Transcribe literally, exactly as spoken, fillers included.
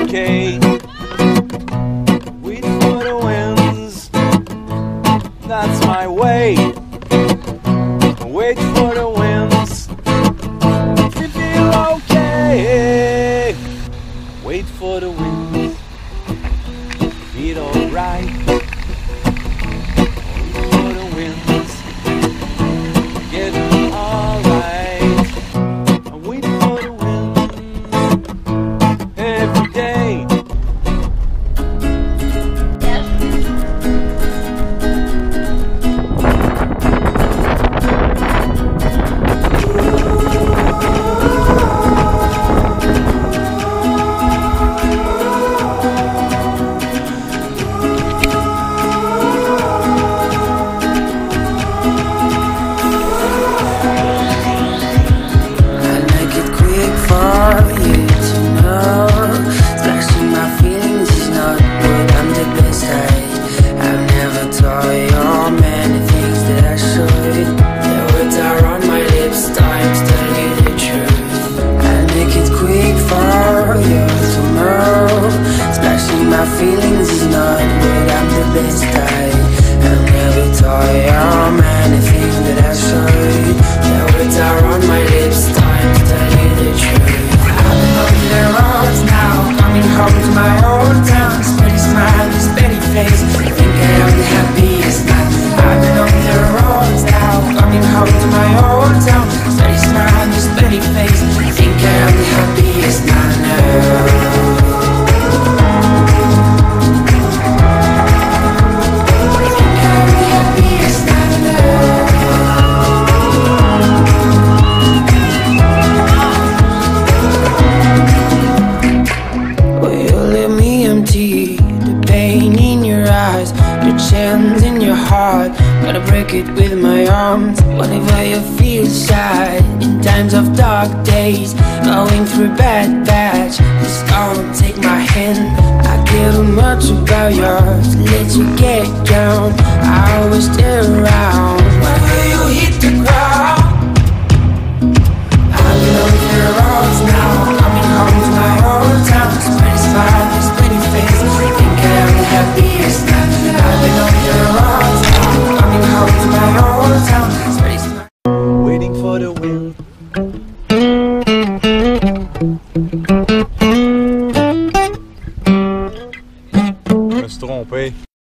okay. Wait for the winds, that's my way. Wait for the winds, we feel okay. Wait for the winds, feel alright. Wait for the winds, get alright. Wait for the winds every day. My feelings is not what I'm the best I I'll never tell you many things that I should. The words are on my lips, time to tell you the truth. I've been on the roads now, coming home to my old town. Steady smile, steady face, I think I am the happiest man. I've been on the roads now, coming home to my old town. Steady smile, steady face, I think I am the happiest man now. In your heart, gotta break it with my arms. Whenever you feel sad, in times of dark days, going through a bad patch, just come take my hand. I care too much about yours, let you get down. I always stay around. Whenever you hit the ground,